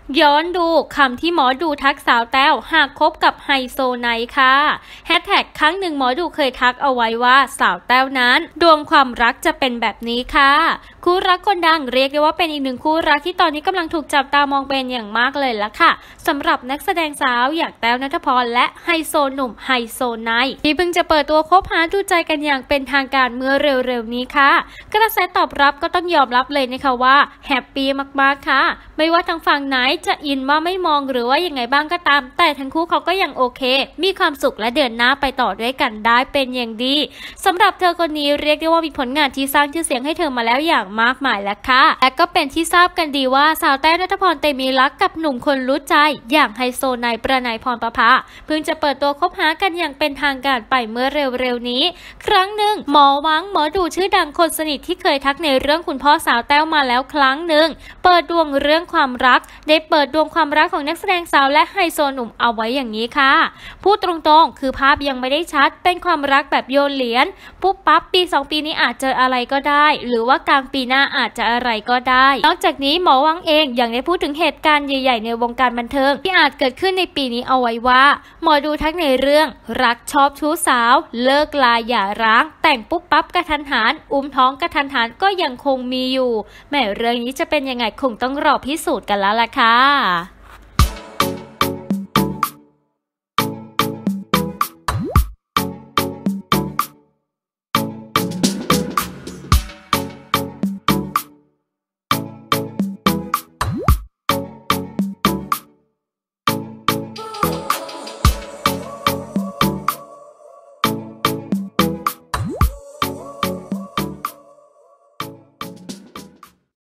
ย้อนดูคำที่หมอดูทักสาวแต้วหากคบกับไฮโซไนค่ะแฮชแท็กครั้งหนึ่งหมอดูเคยทักเอาไว้ว่าสาวแต้วนั้นดวงความรักจะเป็นแบบนี้ค่ะคู่รักคนดังเรียกได้ว่าเป็นอีกหนึ่งคู่รักที่ตอนนี้กำลังถูกจับตามองเป็นอย่างมากเลยละค่ะสำหรับนักแสดงสาวอย่างแต้วณัฐพรและไฮโซหนุ่มไฮโซไนที่เพิ่งจะเปิดตัวคบหาดูใจกันอย่างเป็นทางการเมื่อเร็วๆนี้ค่ะกระแสตอบรับก็ต้องยอมรับเลยนะคะว่าแฮปปี้มากๆค่ะไม่ว่าทางฝั่งไหนจะอินว่าไม่มองหรือว่ายังไงบ้างก็ตามแต่ทั้งคู่เขาก็ยังโอเคมีความสุขและเดินหน้าไปต่อด้วยกันได้เป็นอย่างดีสำหรับเธอคนนี้เรียกได้ว่ามีผลงานที่สร้างชื่อเสียงให้เธอมาแล้วอย่างมากมายแล้วค่ะและก็เป็นที่ทราบกันดีว่าสาวแต้วณัฐพรเตมีรักกับหนุ่มคนรู้ใจอย่างไฮโซไนประนัยพรประภาเพิ่งจะเปิดตัวคบหากันอย่างเป็นทางการไปเมื่อเร็วๆนี้ครั้งหนึ่งหมอวังหมอดูชื่อดังคนสนิทที่เคยทักในเรื่องคุณพ่อสาวแต้วมาแล้วครั้งหนึ่งเปิดดวงเรื่องความรักได้เปิดดวงความรักของนักแสดงสาวและไฮโซหนุ่มเอาไว้อย่างนี้ค่ะพูดตรงๆคือภาพยังไม่ได้ชัดเป็นความรักแบบโยนเหรียญปุ๊บปั๊บปี2ปีนี้อาจเจออะไรก็ได้หรือว่ากลางปีหน้าอาจจะอะไรก็ได้นอกจากนี้หมอวังเองยังได้พูดถึงเหตุการณ์ใหญ่ๆในวงการบันเทิงที่อาจเกิดขึ้นในปีนี้เอาไว้ว่าหมอดูทักในเรื่องรักชอบชู้สาวเลิกลาหย่าร้างแต่งปุ๊บปั๊บกระทันหันอุ้มท้องกระทันหันก็ยังคงมีอยู่แม้เรื่องนี้จะเป็นยังไงคงต้องรอพิสูจน์กันแล้วล่ะค่ะ